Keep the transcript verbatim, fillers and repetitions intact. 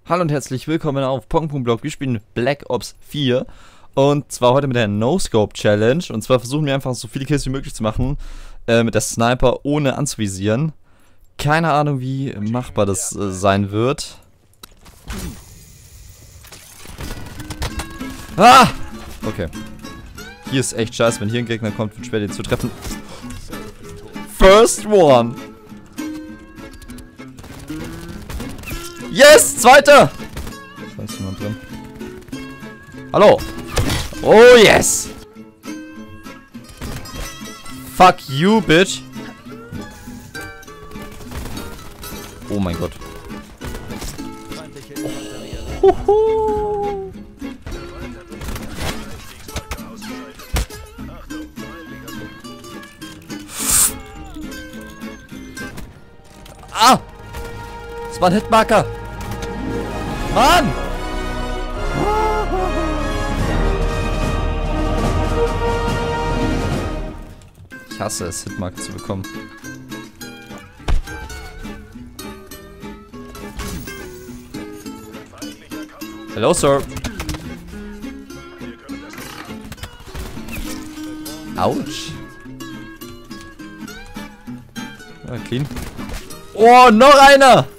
Hallo und herzlich willkommen auf Pong.blog. Wir spielen Black Ops vier und zwar heute mit der No-Scope Challenge. Und zwar versuchen wir einfach so viele Kills wie möglich zu machen äh, mit der Sniper ohne anzuvisieren. Keine Ahnung, wie machbar das äh, sein wird. Ah! Okay. Hier ist echt scheiße, wenn hier ein Gegner kommt, wird schwer den zu treffen. First one! Yes! Zweiter! Da ist jemand drin. Hallo! Oh yes! Fuck you, bitch! Oh mein Gott. Oh, hoho. Ah! Das war ein Hitmarker! Mann! Ich hasse es, Hitmarker zu bekommen. Hello, Sir. Autsch. Ja, clean. Oh, noch einer!